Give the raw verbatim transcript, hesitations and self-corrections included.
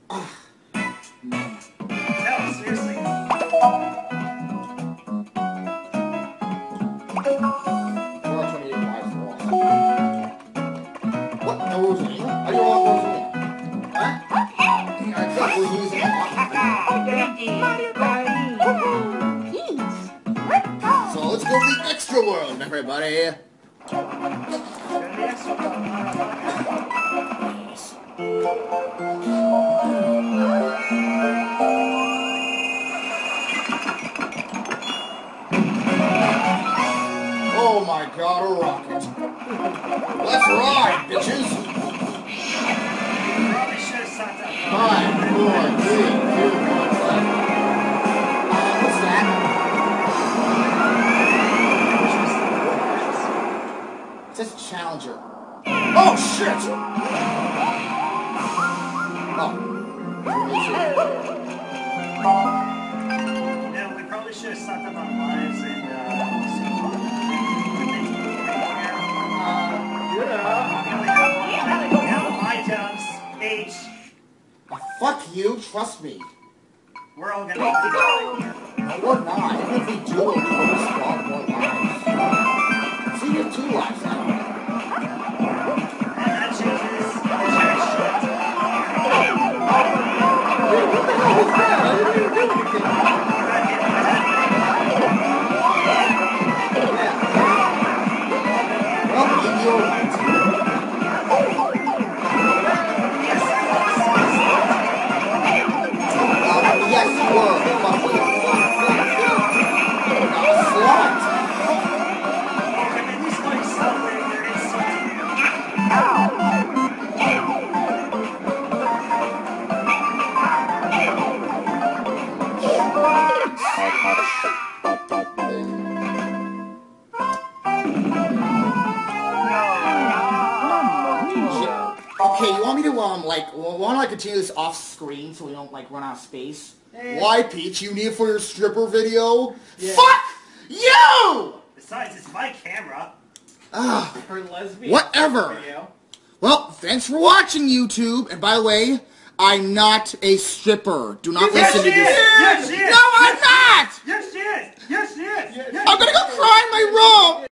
No, seriously. What? No Rosalina? How do you want Rosalina? Huh? I thought Rosalina's in the So let's go to the extra world, everybody. Oh my god, a rocket. Let's ride, bitches! Probably should have sucked up. Five, four, three, two, one, seven. Uh, what's that? It says Challenger. Oh, shit! Oh. You know, we probably should have sucked up on lives and, uh, Yeah. H. Oh, fuck you, trust me. We're all gonna be together. No, we're not. Even if we do, we'll just spawn more lives. See, you have two lives now. And that changes the What the hell was that? I didn't even do anything. Well, maybe you're right. Yes, you were. Fuck you. Slut. Okay, at least when he's celebrating, they're insulting you. Okay, you want me to, um, like, want to, like, continue this off-screen so we don't, like, run out of space? Hey. Why, Peach? You need it for your stripper video? Yeah. Fuck you! Besides, it's my camera. Ugh. Her lesbian Whatever. video. Well, thanks for watching, YouTube. And by the way, I'm not a stripper. Do not Yes, listen she to this. is. Yes, she is. No, I'm not! Yes, she is. Yes, she is. Yes, I'm gonna go cry in my room!